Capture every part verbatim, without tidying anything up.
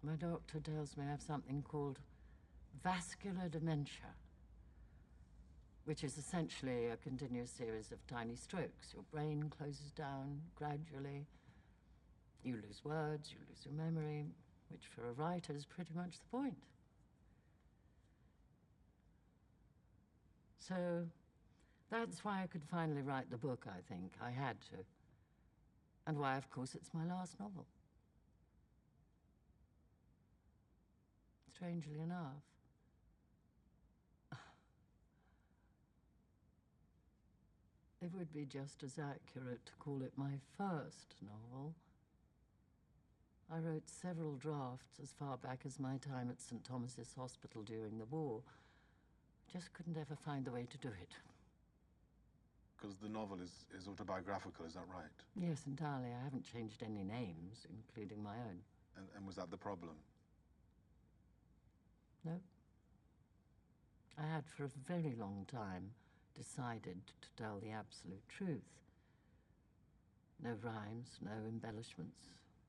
My doctor tells me I have something called vascular dementia, which is essentially a continuous series of tiny strokes. Your brain closes down gradually. You lose words, you lose your memory, which for a writer is pretty much the point. So that's why I could finally write the book, I think. I had to. And why, of course, it's my last novel. Strangely enough. It would be just as accurate to call it my first novel. I wrote several drafts as far back as my time at Saint Thomas's Hospital during the war. Just couldn't ever find the way to do it. Because the novel is, is autobiographical, is that right? Yes, entirely. I haven't changed any names, including my own. And, and was that the problem? No. I had for a very long time decided to tell the absolute truth. No rhymes, no embellishments.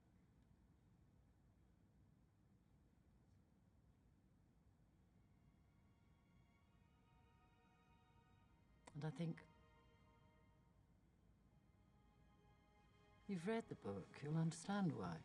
And I think you've read the book, you'll understand why.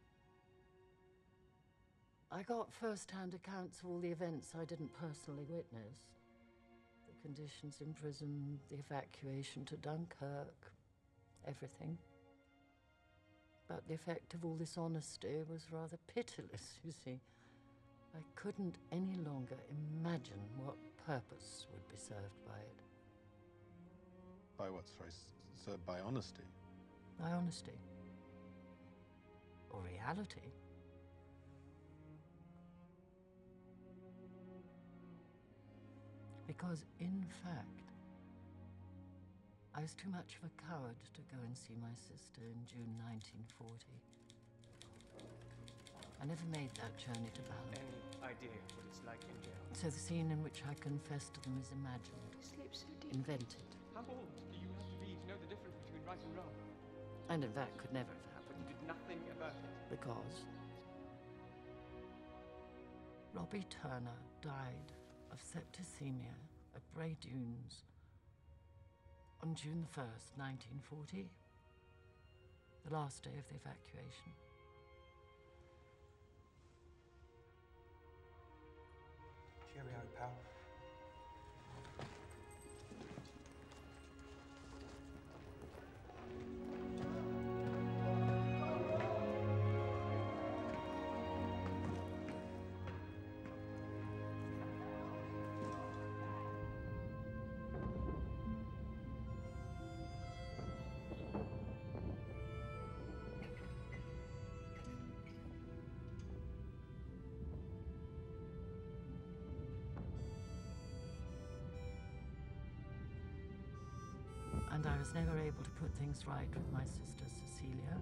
I got first-hand accounts of all the events I didn't personally witness. The conditions in prison, the evacuation to Dunkirk, everything. But the effect of all this honesty was rather pitiless, you see. I couldn't any longer imagine what purpose would be served by it. By what, sorry? So by honesty? By honesty. Or reality. Because, in fact, I was too much of a coward to go and see my sister in June nineteen forty. I never made that journey to Balham. Any idea what it's like in jail? So the scene in which I confess to them is imagined, You sleep so deep. invented, How old do you have to be to know the difference between right and wrong? and in fact could never have But happened. you did nothing about it. Because Robbie Turner died of septicemia at Bray Dunes on June the first, nineteen forty, the last day of the evacuation. Cheerio, pal. And I was never able to put things right with my sister Cecilia,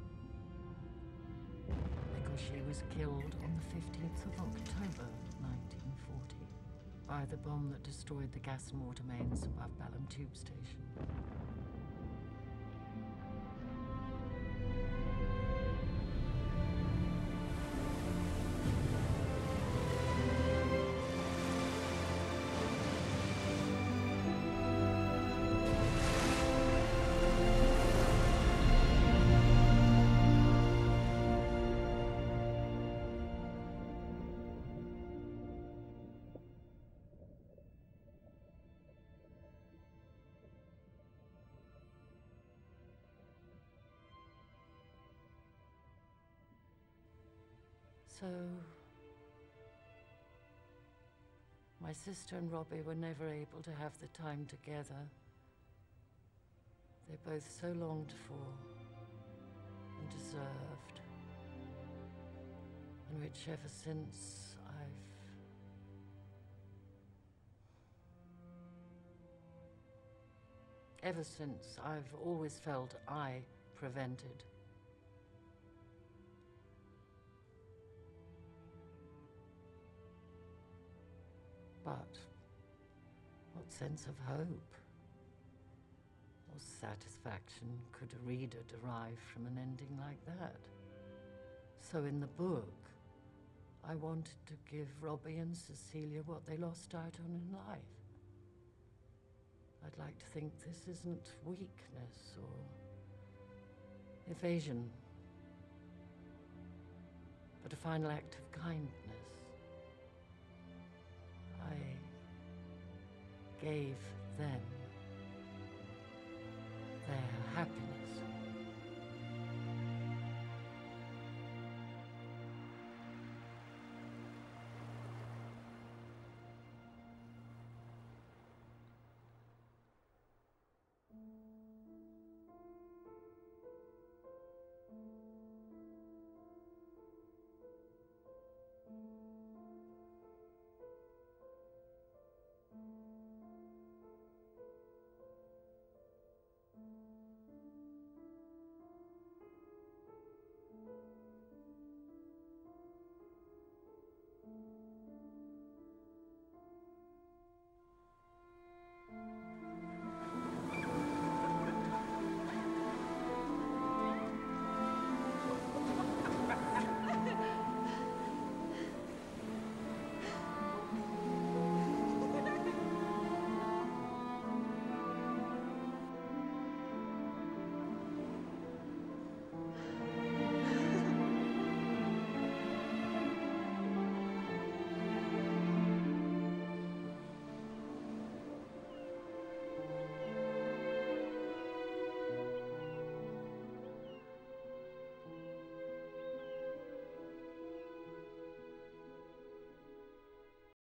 because she was killed on the fifteenth of October, nineteen forty, by the bomb that destroyed the gas and water mains above Balham Tube Station. So, my sister and Robbie were never able to have the time together they both so longed for and deserved, and which ever since I've ever since I've always felt I prevented. But what sense of hope or satisfaction could a reader derive from an ending like that? So in the book, I wanted to give Robbie and Cecilia what they lost out on in life. I'd like to think this isn't weakness or evasion, but a final act of kindness. I gave them their happiness.